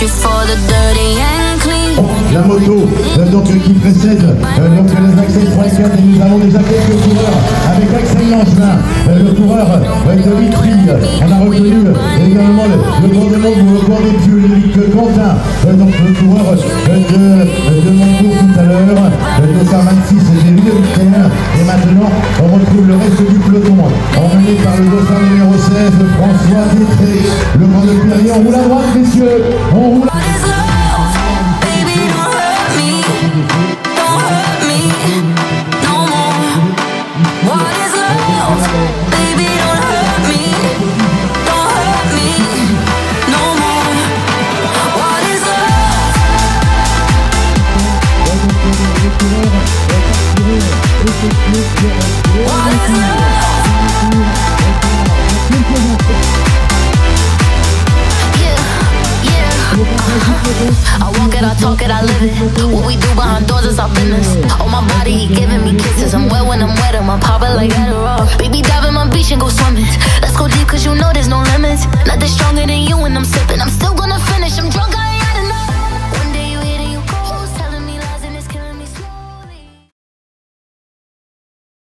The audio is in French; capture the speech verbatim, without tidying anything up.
for the dirty and clean. La moto, euh, donc qui précède euh, donc les Axel trois quatre, et nous avons déjà quelques coureurs avec Axel Langevin, euh, le coureur euh, de Vitry. On a reconnu euh, également le, le grand de monde, le grand des pieux, Luc Quentin, euh, donc le coureur euh, de, de Montcourt tout à l'heure, euh, de Sarmansis et des Villes. Et maintenant, on retrouve le reste du peloton, emmené par le dauphin numéro seize, François Détré, le grand de Perrier. On roule à droite, messieurs, on roule à... I walk it, I talk it, I live it. What we do behind doors is our business. On my body, he giving me kisses. I'm wet when I'm wet, I'm